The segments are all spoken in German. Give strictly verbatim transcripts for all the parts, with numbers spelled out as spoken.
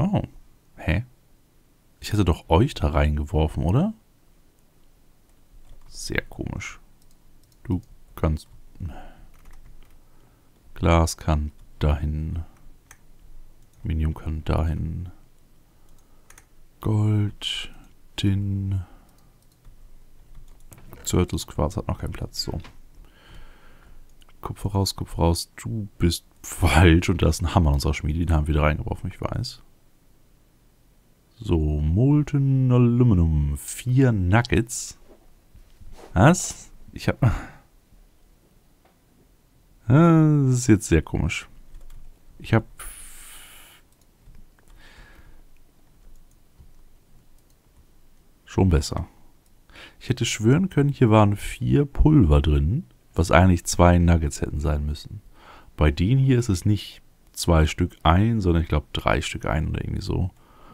Oh. Hä? Ich hätte doch euch da reingeworfen, oder? Sehr komisch. Du kannst... Glas kann dahin. Aluminium kann dahin. Gold, Tin. Zertus Quarz hat noch keinen Platz. So. Kupfer raus, Kupfer raus. Du bist falsch. Und da ist ein Hammer in unserer Schmiede. Den haben wir wieder reingeworfen, ich weiß. So, Molten Aluminum. Vier Nuggets. Was? Ich hab... Das ist jetzt sehr komisch. Ich hab... Schon besser. Ich hätte schwören können, hier waren vier Pulver drin, was eigentlich zwei Nuggets hätten sein müssen. Bei denen hier ist es nicht zwei Stück ein, sondern ich glaube drei Stück ein oder irgendwie so.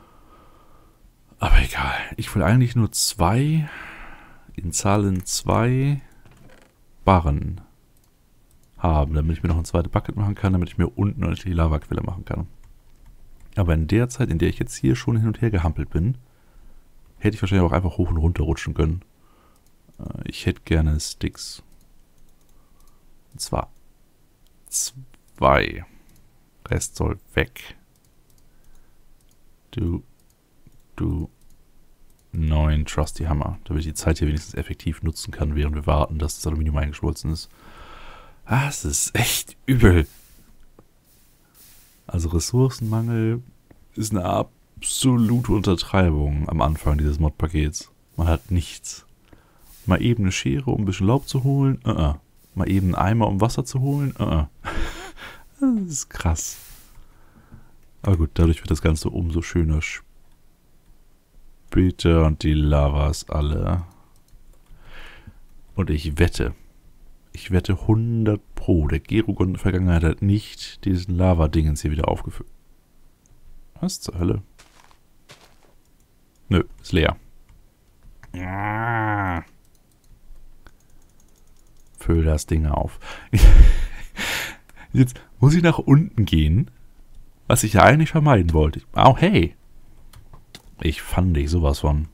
Aber egal. Ich will eigentlich nur zwei, in Zahlen zwei Barren haben, damit ich mir noch ein zweites Bucket machen kann, damit ich mir unten eine die Lavaquelle machen kann. Aber in der Zeit, in der ich jetzt hier schon hin und her gehampelt bin, hätte ich wahrscheinlich auch einfach hoch und runter rutschen können. Ich hätte gerne Sticks. Und zwar zwei. Rest soll weg. Du, du, neun Trusty Hammer, damit ich die Zeit hier wenigstens effektiv nutzen kann, während wir warten, dass das Aluminium eingeschmolzen ist. Ah, es ist echt übel. Also Ressourcenmangel ist eine absolute Untertreibung am Anfang dieses Mod-Pakets. Man hat nichts. Mal eben eine Schere, um ein bisschen Laub zu holen. Uh -uh. Mal eben einen Eimer, um Wasser zu holen. Uh -uh. Das ist krass. Aber gut, dadurch wird das Ganze umso schöner später und die Lavas alle. Und ich wette, ich wette hundert Pro, der Gerugon in der Vergangenheit hat nicht diesen Lava-Dingens hier wieder aufgefüllt. Was zur Hölle? Nö, ist leer. Füll das Ding auf. Jetzt muss ich nach unten gehen, was ich ja eigentlich vermeiden wollte. Oh, hey. Ich fand dich sowas von.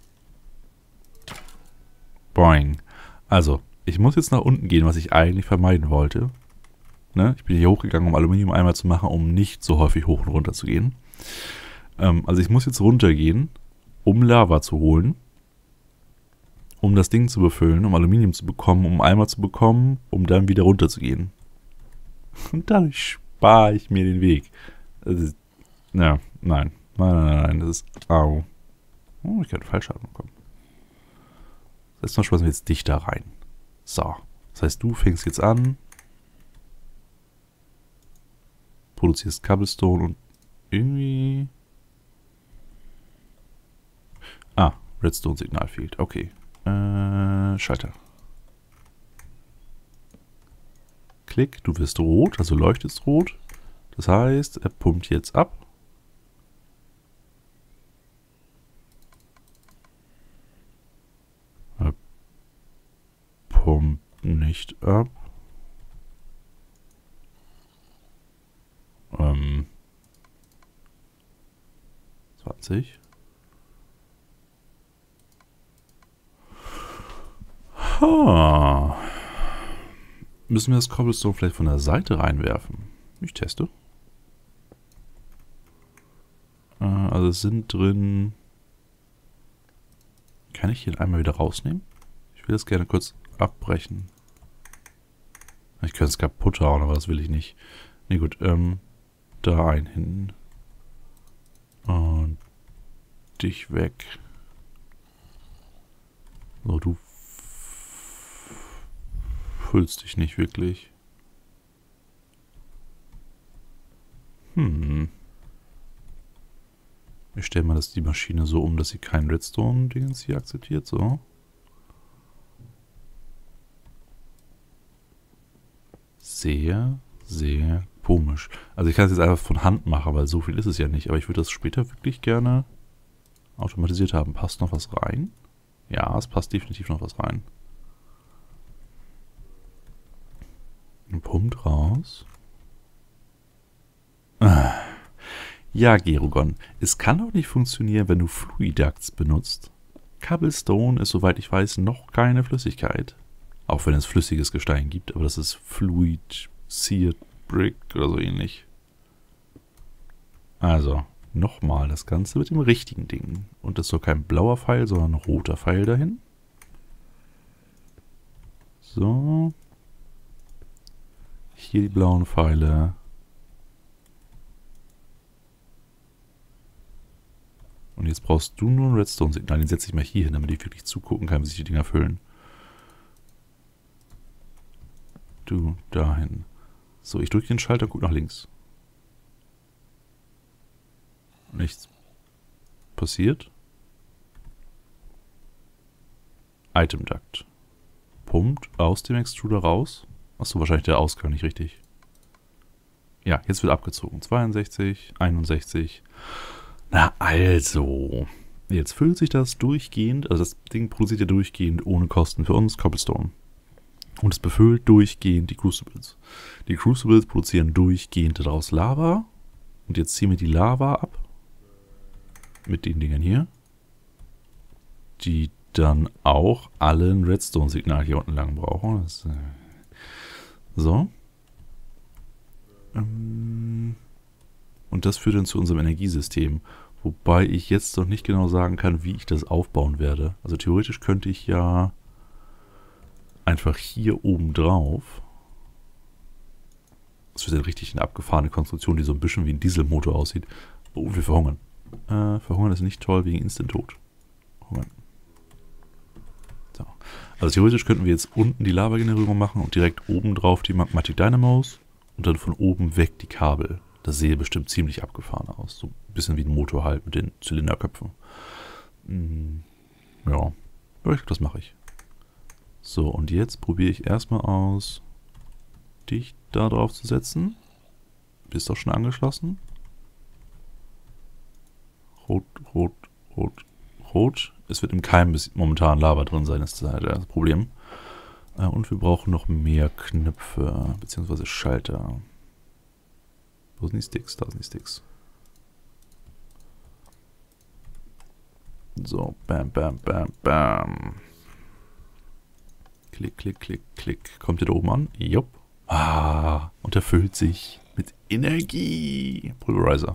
Boing. Also, ich muss jetzt nach unten gehen, was ich eigentlich vermeiden wollte. Ne? Ich bin hier hochgegangen, um Aluminium einmal zu machen, um nicht so häufig hoch und runter zu gehen. Ähm, also ich muss jetzt runtergehen, um Lava zu holen, um das Ding zu befüllen, um Aluminium zu bekommen, um Eimer zu bekommen, um dann wieder runter zu gehen. Und dadurch spare ich mir den Weg. Das ist, ja, nein. Nein, nein, nein, das ist... Au. Oh, ich könnte Fallschaden bekommen. Das heißt, mal schmeißen wir jetzt dich da rein. So. Das heißt, du fängst jetzt an, produzierst Cobblestone und irgendwie... Ah, Redstone-Signal fehlt. Okay. Äh, Schalter. Klick, du wirst rot, also leuchtest rot. Das heißt, er pumpt jetzt ab. Er pumpt nicht ab. Ähm. zwanzig. Ha. Müssen wir das Cobblestone vielleicht von der Seite reinwerfen? Ich teste. Äh, also es sind drin... Kann ich hier einmal wieder rausnehmen? Ich will das gerne kurz abbrechen. Ich könnte es kaputt hauen, aber das will ich nicht. Ne gut, ähm... da ein hinten. Und... dich weg. So, du... fühlst dich nicht wirklich. Hm. Ich stelle mal das die Maschine so um, dass sie kein Redstone-Dingens hier akzeptiert. So. Sehr, sehr komisch. Also ich kann es jetzt einfach von Hand machen, weil so viel ist es ja nicht. Aber ich würde das später wirklich gerne automatisiert haben. Passt noch was rein? Ja, es passt definitiv noch was rein. Pumpt raus. Ja, Gerogon, es kann doch nicht funktionieren, wenn du Fluiducts benutzt. Cobblestone ist, soweit ich weiß, noch keine Flüssigkeit. Auch wenn es flüssiges Gestein gibt, aber das ist Fluid Seared Brick oder so ähnlich. Also, nochmal das Ganze mit dem richtigen Ding. Und das soll kein blauer Pfeil, sondern ein roter Pfeil dahin. So. Hier die blauen Pfeile. Und jetzt brauchst du nur ein Redstone-Signal. Den setze ich mal hier hin, damit ich wirklich zugucken kann, wie sich die Dinger füllen. Du dahin. So, ich drücke den Schalter, guck nach links. Nichts passiert. Item Duct. Pumpt aus dem Extruder raus. Achso, wahrscheinlich der Ausgang nicht richtig. Ja, jetzt wird abgezogen. zweiundsechzig, einundsechzig. Na also. Jetzt füllt sich das durchgehend. Also das Ding produziert ja durchgehend ohne Kosten für uns Cobblestone. Und es befüllt durchgehend die Crucibles. Die Crucibles produzieren durchgehend daraus Lava. Und jetzt ziehen wir die Lava ab. Mit den Dingern hier. Die dann auch alle ein Redstone-Signal hier unten lang brauchen. Das, äh so. Ähm Und das führt dann zu unserem Energiesystem. Wobei ich jetzt noch nicht genau sagen kann, wie ich das aufbauen werde. Also theoretisch könnte ich ja einfach hier oben drauf. Das wird dann richtig eine abgefahrene Konstruktion, die so ein bisschen wie ein Dieselmotor aussieht. Oh, wir verhungern. Äh, verhungern ist nicht toll wegen Instant-Tod. Hungern. So. Also theoretisch könnten wir jetzt unten die Lava-Generierung machen und direkt oben drauf die Magmatic Dynamos und dann von oben weg die Kabel. Das sehe bestimmt ziemlich abgefahren aus. So ein bisschen wie ein Motor halt mit den Zylinderköpfen. Hm, ja, ich glaube, das mache ich. So, und jetzt probiere ich erstmal aus, dich da drauf zu setzen. Bist doch schon angeschlossen. Rot, rot, rot, rot. Es wird im Keim momentan Lava drin sein, das ist halt das Problem. Und wir brauchen noch mehr Knöpfe, beziehungsweise Schalter. Wo sind die Sticks? Da sind die Sticks. So, bam, bam, bam, bam. Klick, klick, klick, klick. Kommt der da oben an? Jupp. Ah, und er füllt sich mit Energie. Pulverizer.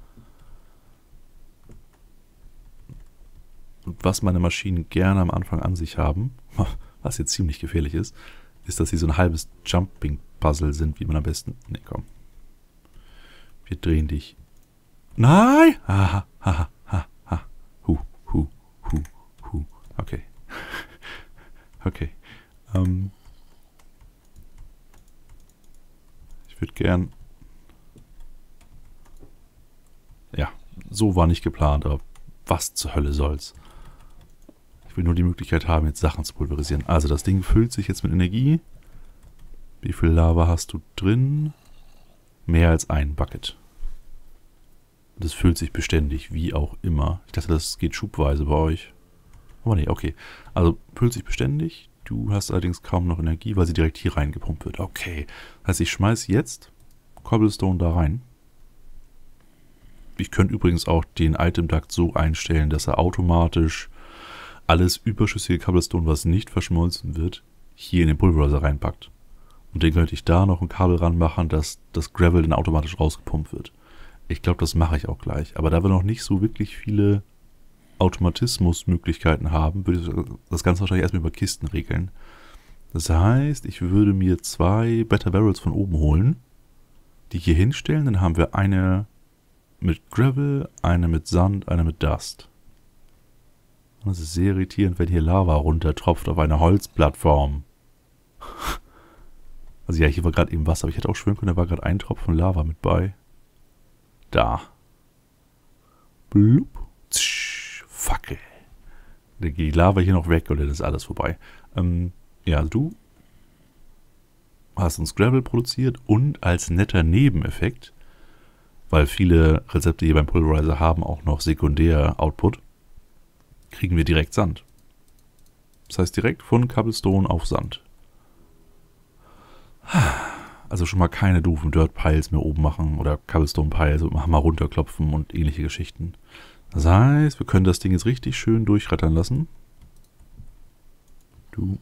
Und was meine Maschinen gerne am Anfang an sich haben, was jetzt ziemlich gefährlich ist, ist, dass sie so ein halbes Jumping-Puzzle sind, wie man am besten... Ne, komm. Wir drehen dich. Nein! Haha, haha, ha, ha. Hu, hu, hu, hu. Okay. Okay. Ähm. Ich würde gern... Ja, so war nicht geplant, aber was zur Hölle soll's. Ich will nur die Möglichkeit haben, jetzt Sachen zu pulverisieren. Also das Ding füllt sich jetzt mit Energie. Wie viel Lava hast du drin? Mehr als ein Bucket. Das füllt sich beständig, wie auch immer. Ich dachte, das geht schubweise bei euch. Aber nee, okay. Also füllt sich beständig. Du hast allerdings kaum noch Energie, weil sie direkt hier reingepumpt wird. Okay. Das heißt, ich schmeiße jetzt Cobblestone da rein. Ich könnte übrigens auch den Item Duct so einstellen, dass er automatisch alles überschüssige Cobblestone, was nicht verschmolzen wird, hier in den Pulverizer reinpackt. Und den könnte ich da noch ein Kabel ranmachen, dass das Gravel dann automatisch rausgepumpt wird. Ich glaube, das mache ich auch gleich. Aber da wir noch nicht so wirklich viele Automatismusmöglichkeiten haben, würde ich das Ganze wahrscheinlich erstmal über Kisten regeln. Das heißt, ich würde mir zwei Better Barrels von oben holen, die hier hinstellen. Dann haben wir eine mit Gravel, eine mit Sand, eine mit Dust. Das ist sehr irritierend, wenn hier Lava runtertropft auf eine Holzplattform. Also ja, hier war gerade eben Wasser, aber ich hätte auch schwören können, da war gerade ein Tropfen Lava mit bei. Da. Blub. Tsch, Fackel. Dann geht die Lava hier noch weg und dann ist alles vorbei. Ähm, ja, also du hast uns Gravel produziert und als netter Nebeneffekt, weil viele Rezepte hier beim Pulverizer haben auch noch Sekundär-Output, kriegen wir direkt Sand. Das heißt direkt von Cobblestone auf Sand. Also schon mal keine doofen Dirt Piles mehr oben machen oder Cobblestone Piles und mal runterklopfen und ähnliche Geschichten. Das heißt, wir können das Ding jetzt richtig schön durchrattern lassen. Du.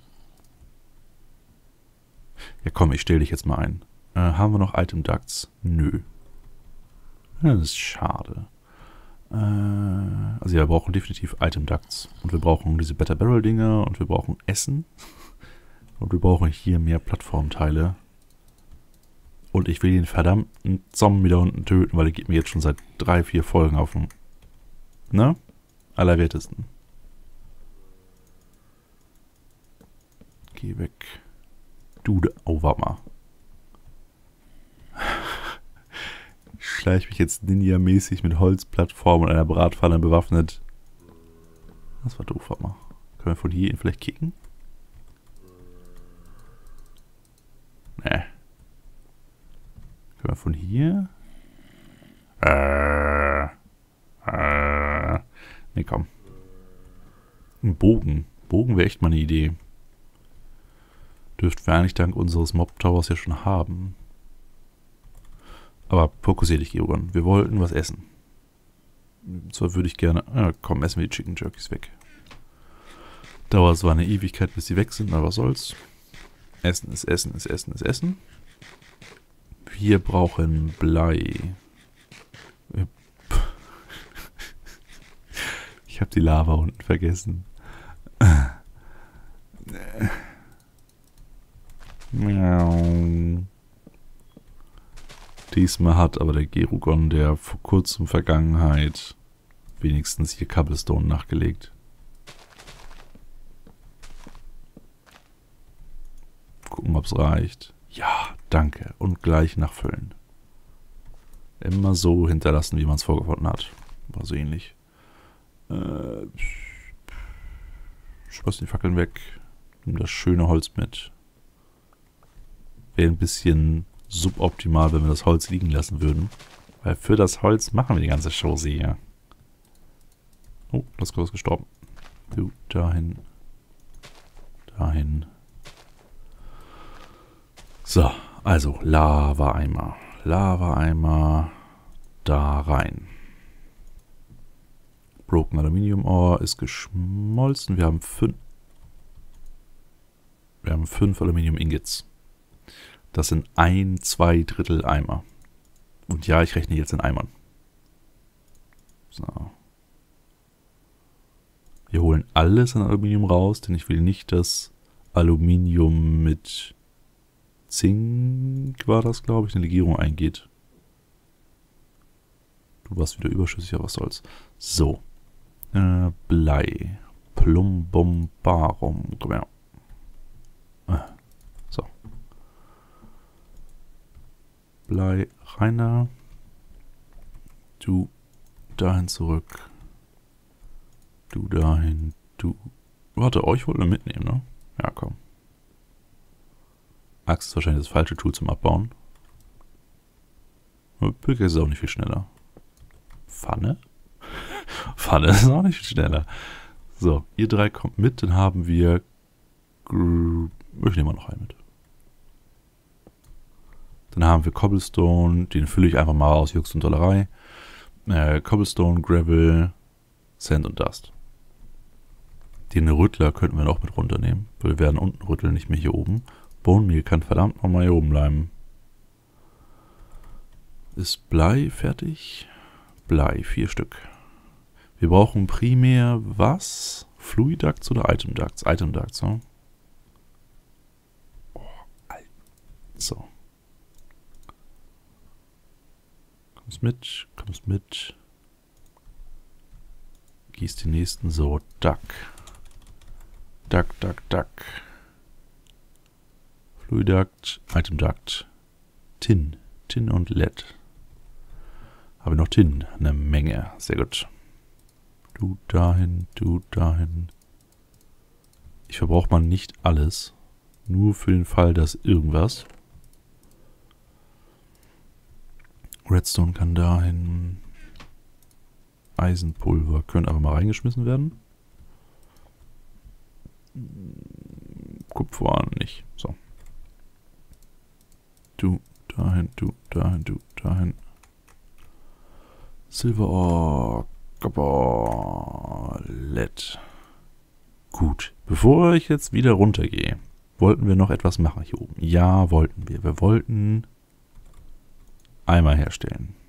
Ja komm, ich stelle dich jetzt mal ein. Äh, haben wir noch Item Ducts? Nö. Das ist schade. Äh, also ja, wir brauchen definitiv Item Ducts. Und wir brauchen diese Better Barrel Dinger und wir brauchen Essen. Und wir brauchen hier mehr Plattformteile. Und ich will den verdammten Zombie da unten töten, weil der geht mir jetzt schon seit drei, vier Folgen auf den... Ne? Allerwertesten. Geh weg. Du, oh, warte mal. Ich schleiche mich jetzt Ninja-mäßig mit Holzplattform und einer Bratpfanne bewaffnet. Das war doof, warte mal. Können wir von hier ihn vielleicht kicken? Ne. Können wir von hier? Äh. Äh. Ne, komm. Ein Bogen. Bogen wäre echt mal eine Idee. Dürften wir eigentlich dank unseres Mob-Towers ja schon haben. Aber fokussier dich, Geogon. Wir wollten was essen. Zwar würde ich gerne... Ah, komm, essen wir die Chicken Jerkies weg. Dauert zwar eine Ewigkeit, bis die weg sind, aber was soll's. Essen ist Essen ist Essen ist Essen. Wir brauchen Blei. Ich habe die Lava unten vergessen. Diesmal hat aber der Gerugon der vor kurzem Vergangenheit wenigstens hier Cobblestone nachgelegt. Gucken, ob es reicht. Ja, danke. Und gleich nachfüllen. Immer so hinterlassen, wie man es vorgefunden hat. War so ähnlich. Äh, schmeiß die Fackeln weg. Nimm das schöne Holz mit. Wäre ein bisschen suboptimal, wenn wir das Holz liegen lassen würden. Weil für das Holz machen wir die ganze Chose hier. Oh, das ist gestorben. Du, dahin. Dahin. So, also Lava-Eimer. Lava-Eimer da rein. Broken Aluminium Ore ist geschmolzen. Wir haben fünf. Wir haben fünf Aluminium Ingots. Das sind ein, zwei Drittel Eimer. Und ja, ich rechne jetzt in Eimern. So. Wir holen alles an Aluminium raus, denn ich will nicht, dass Aluminium mit Zink, war das, glaube ich, eine Legierung eingeht. Du warst wieder überschüssig, aber was soll's. So. Äh, Blei. Plumbumbarum. Komm her. So. Blei reiner. Du dahin zurück. Du dahin. Du. Warte, euch wollten wir mitnehmen, ne? Ja, komm. Axt ist wahrscheinlich das falsche Tool zum Abbauen. Picke ist auch nicht viel schneller. Pfanne? Pfanne ist auch nicht viel schneller. So, ihr drei kommt mit, dann haben wir... Ich nehme mal noch einen mit. Dann haben wir Cobblestone, den fülle ich einfach mal aus Jux und Dollerei. Äh, Cobblestone, Gravel, Sand und Dust. Den Rüttler könnten wir noch mit runternehmen. Weil wir werden unten rütteln, nicht mehr hier oben. Bone Meal kann verdammt nochmal hier oben bleiben. Ist Blei fertig? Blei, vier Stück. Wir brauchen primär was? Fluid Ducts oder Item Ducts? Item Ducts, ne? Oh, so. Kommst mit, kommst mit. Gießt die nächsten so. Duck. Duck, Duck, Duck. Fluid Duct, Item Duct. Tin. Tin und L E D. Habe ich noch Tin? Eine Menge. Sehr gut. Du dahin, du dahin. Ich verbrauche mal nicht alles. Nur für den Fall, dass irgendwas. Redstone kann dahin. Eisenpulver könnte aber mal reingeschmissen werden. Kupfer nicht. So. du dahin, du dahin, du dahin. Silver Ore, Copper, Lead. Gut, bevor ich jetzt wieder runtergehe, wollten wir noch etwas machen hier oben. Ja, wollten wir. Wir wollten Eimer herstellen.